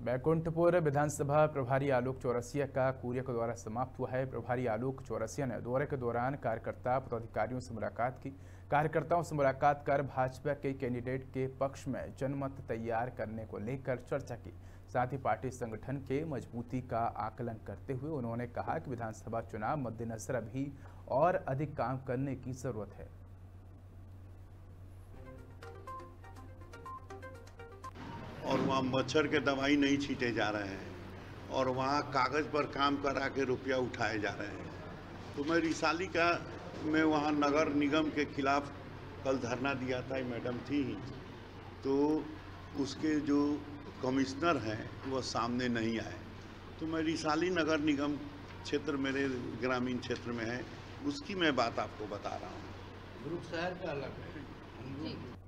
बैकुंठपुर विधानसभा प्रभारी आलोक चौरसिया का कुरिया के द्वारा समाप्त हुआ है। प्रभारी आलोक चौरसिया ने दौरे के दौरान कार्यकर्ता पदाधिकारियों से मुलाकात की। कार्यकर्ताओं से मुलाकात कर भाजपा के कैंडिडेट के पक्ष में जनमत तैयार करने को लेकर चर्चा की। साथ ही पार्टी संगठन के मजबूती का आकलन करते हुए उन्होंने कहा कि विधानसभा चुनाव मद्देनजर अभी और अधिक काम करने की जरूरत है। और वहाँ मच्छर के दवाई नहीं छींटे जा रहे हैं और वहाँ कागज़ पर काम करा के रुपया उठाए जा रहे हैं। तो मैं रिसाली का मैं वहाँ नगर निगम के खिलाफ कल धरना दिया था, मैडम थी, तो उसके जो कमिश्नर हैं वो सामने नहीं आए। तो मैं रिसाली नगर निगम क्षेत्र मेरे ग्रामीण क्षेत्र में है, उसकी मैं बात आपको बता रहा हूँ। ग्रुप शहर का अलग है।